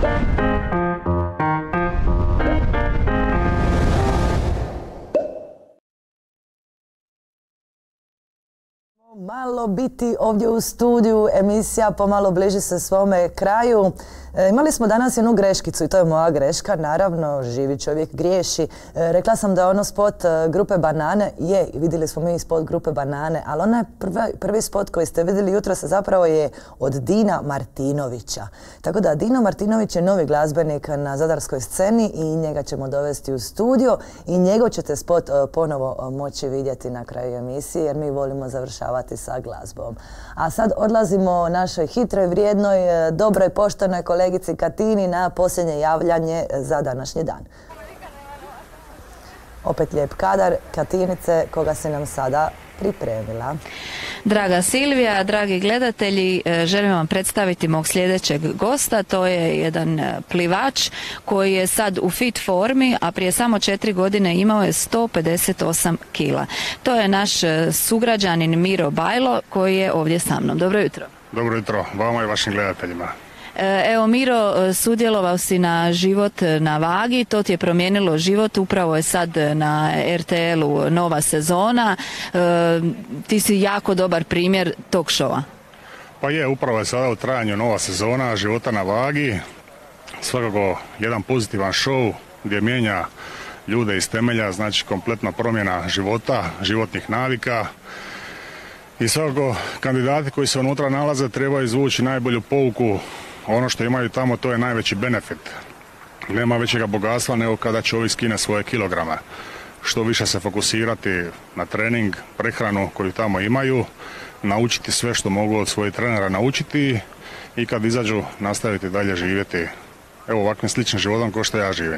Malo biti ovdje u studiju, emisija pomalo bliži se svome kraju. Imali smo danas jednu greškicu i to je moja greška, naravno, živi čovjek griješi. Rekla sam da je ono spot grupe Banane, vidjeli smo mi spot grupe Banane, ali onaj prvi spot koji ste vidjeli jutros zapravo je od Dina Martinovića. Tako da Dino Martinović je novi glazbenik na zadarskoj sceni i njega ćemo dovesti u studio i njegov ćete spot ponovo moći vidjeti na kraju emisije jer mi volimo završavati sa glazbom. A sad odlazimo našoj hitroj, vrijednoj, dobroj, poštenoj kolegici Katini na posljednje javljanje za današnji dan. Opet lijep kadar Katinice koga se nam sada pripremila. Draga Silvija, dragi gledatelji, želim vam predstaviti mog sljedećeg gosta. To je jedan plivač koji je sad u fit formi, a prije samo 4 godine imao je 158 kila. To je naš sugrađanin Miro Bajlo koji je ovdje sa mnom. Dobro jutro. Dobro jutro, vama i vašim gledateljima. Evo Miro, sudjelovao si na Život na vagi, to ti je promijenilo život, upravo je sad na RTL-u nova sezona, ti si jako dobar primjer tog šova. Pa je, upravo je sada u trajanju nova sezona Života na vagi, svakako jedan pozitivan šov gdje mijenja ljude iz temelja, znači kompletna promjena života, životnih navika. I svakako kandidati koji se unutra nalaze trebaju izvući najbolju pouku. Ono što imaju tamo, to je najveći benefit. Nema većega bogatstva nego kada čovjek skine svoje kilograme. Što više se fokusirati na trening, prehranu koju tamo imaju, naučiti sve što mogu od svojih trenera naučiti i kad izađu nastaviti dalje živjeti ovakvim sličnim životom kao što ja živim.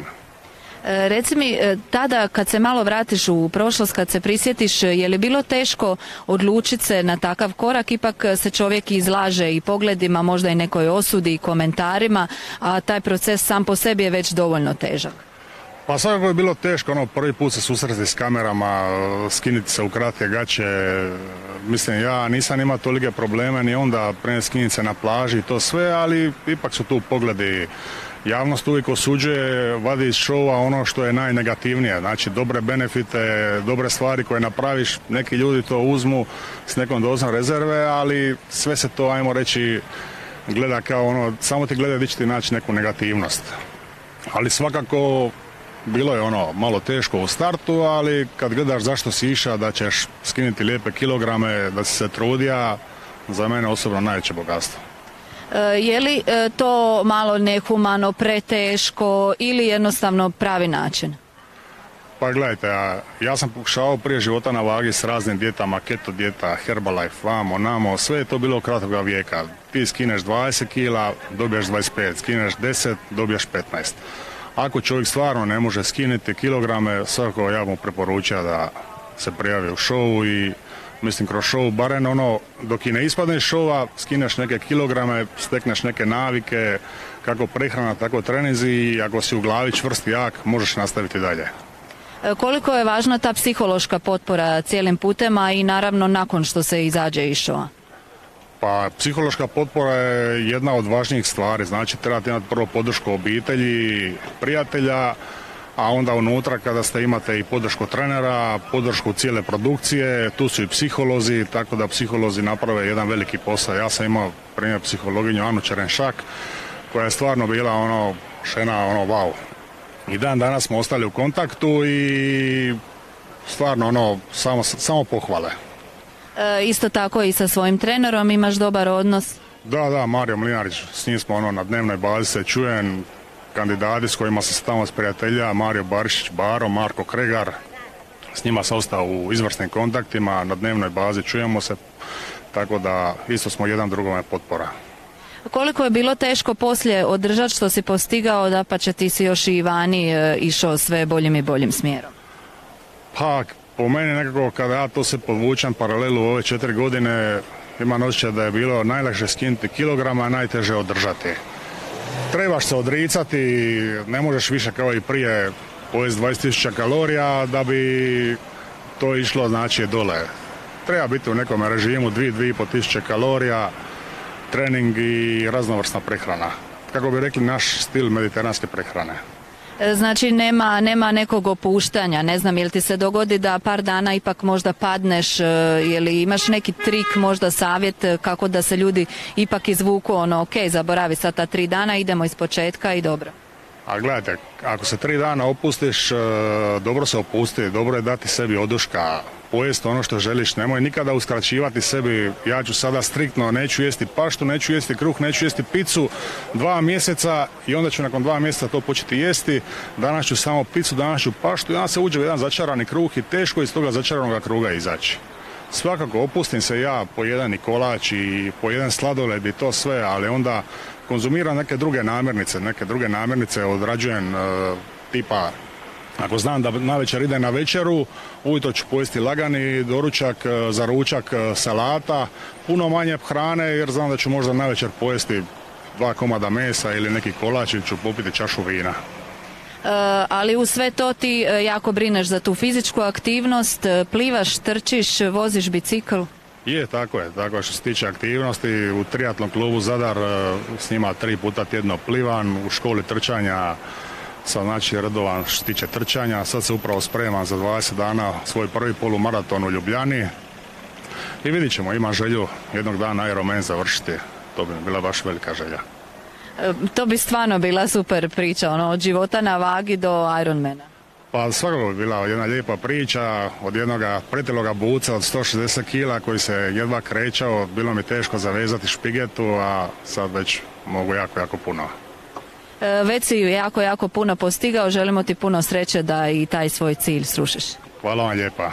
Reci mi, tada kad se malo vratiš u prošlost, kad se prisjetiš, je li bilo teško odlučiti se na takav korak? Ipak se čovjek izlaže i pogledima, možda i nekoj osudi i komentarima, a taj proces sam po sebi je već dovoljno težak. Pa svakako je bilo teško, prvi put se susreti s kamerama, skiniti se u kratke gaće. Mislim, ja nisam imao tolike probleme ni onda skiniti se na plaži i to sve, ali ipak su tu pogledi. Javnost uvijek osuđuje, vadi iz šova ono što je najnegativnije, znači dobre benefite, dobre stvari koje napraviš, neki ljudi to uzmu s nekom dozom rezerve, ali sve se to, ajmo reći, gleda kao samo ti gleda gdje će ti naći neku negativnost. Ali svakako bilo je malo teško u startu, ali kad gledaš zašto si išao, da ćeš skinuti lijepe kilograme, da si se trudija, za mene osobno najveće bogatstvo. Je li to malo nehumano, preteško ili jednostavno pravi način? Pa gledajte, ja sam pokušao prije Života na vagi s raznim dijetama, keto dijeta, Herbalife, vamo, namo, sve je to bilo kratkoga vijeka. Ti skineš 20 kila, dobiješ 25, skineš 10, dobiješ 15. Ako čovjek stvarno ne može skinuti kilograme, svakako ja mu preporučujem da se prijavi u šovu i mislim kroz šov, barem dok i ne ispadneš šova, skineš neke kilograme, stekneš neke navike, kako prehrana, tako treninzi i ako si u glavi čvrst i jak, možeš nastaviti dalje. Koliko je važna ta psihološka potpora cijelim putem, a i naravno nakon što se izađe iz šova? Pa psihološka potpora je jedna od važnijih stvari, znači trebate imati prvo podršku obitelji, prijatelja, a onda unutra kada imate i podršku trenera, podršku cijele produkcije, tu su i psiholozi, tako da psiholozi naprave jedan veliki posao. Ja sam imao primjer psihologinju Anu Čerenšak, koja je stvarno bila žena wow. I dan danas smo ostali u kontaktu i stvarno samo pohvale. Isto tako i sa svojim trenerom imaš dobar odnos? Da, Mario Mlinarić, s njim smo na dnevnoj bazi se čujem. Kandidati s kojima sam tamo s prijatelja, Mario Barišić, Baro, Marko Kregar, s njima sam ostao u izvrsnim kontaktima, na dnevnoj bazi čujemo se, tako da isto smo jedan drugome potpora. Koliko je bilo teško poslije održati što si postigao, da pa će ti si još i vani išao sve boljim i boljim smjerom? Pa, po meni nekako kada ja to se podvučem paralelu ove 4 godine, imam osjećaj da je bilo najlakše skinuti kilograma, a najteže održati. Trebaš se odricati, ne možeš više kao i prije pojesti 20.000 kalorija da bi to išlo znači dole. Treba biti u nekom režimu 2-2.500 kalorija, trening i raznovrsna prehrana. kako bi rekli, naš stil mediteranske prehrane. Znači nema nekog opuštanja, ne znam, jel ti se dogodi da par dana ipak možda padneš, ili imaš neki trik, možda savjet kako da se ljudi ipak izvuku, ok, zaboravi sad ta 3 dana, idemo iz početka i dobro. A gledajte, ako se 3 dana opustiš, dobro se opusti, dobro je dati sebi oduška, pojesti ono što želiš, nemoj nikada uskraćivati sebi, ja ću sada striktno, neću jesti paštu, neću jesti kruh, neću jesti picu 2 mjeseca i onda ću nakon 2 mjeseca to početi jesti, danas ću samo picu, danas ću paštu i onda se uđe u jedan začarani kruh i teško iz toga začaranog kruga izaći. Svakako opustim se ja po jedan i kolač i po jedan sladoled i to sve, ali onda konzumiram neke druge namirnice odrađujem tipa, ako znam da navečer ide na večeru, ujutro ću pojesti lagani doručak, za ručak salata, puno manje hrane jer znam da ću možda navečer pojesti 2 komada mesa ili neki kolač ili ću popiti čašu vina. Ali u sve to ti jako brineš za tu fizičku aktivnost, plivaš, trčiš, voziš bicikl? Je, tako je. Tako što se tiče aktivnosti, u triatlon klubu Zadar s njima 3 puta tjedno plivan, u školi trčanja sam znači redovan što se tiče trčanja. Sad se upravo spremam za 20 dana svoj prvi polumaraton u Ljubljani i vidit ćemo, imam želju jednog dana Ironman završiti. To bi bila baš velika želja. To bi stvarno bila super priča, od života na vagi do Ironmana. Pa svakako bi bila jedna lijepa priča od jednog pretiloga buca od 160 kila koji se jedva krećao, bilo mi teško zavezati špigetu, a sad već mogu jako puno. Već si jako puno postigao, želimo ti puno sreće da i taj svoj cilj srušiš. Hvala vam lijepa.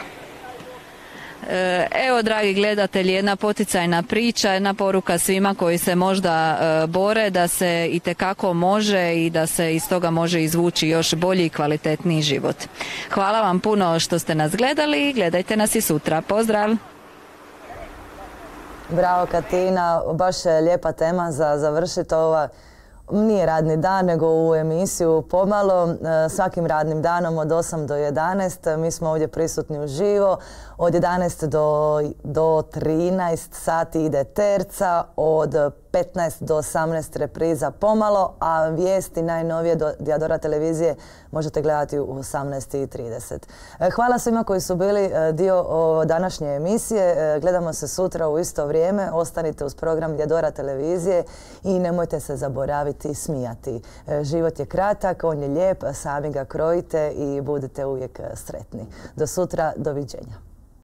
Evo, dragi gledatelji, jedna poticajna priča, jedna poruka svima koji se možda bore da se itekako može i da se iz toga može izvući još bolji i kvalitetniji život. Hvala vam puno što ste nas gledali i gledajte nas i sutra. Pozdrav! Bravo Katina, baš je lijepa tema za završiti ova. Nije radni dan, nego u emisiju pomalo, svakim radnim danom od 8 do 11. Mi smo ovdje prisutni uživo. Od 11 do 13 sati ide terca, od 15 do 18 repriza pomalo, a vijesti najnovije Diadora televizije možete gledati u 18:30. Hvala svima koji su bili dio današnje emisije. Gledamo se sutra u isto vrijeme. Ostanite uz program Diadora televizije i nemojte se zaboraviti smijati. Život je kratak, on je lijep, sami ga krojite i budite uvijek sretni. Do sutra, doviđenja.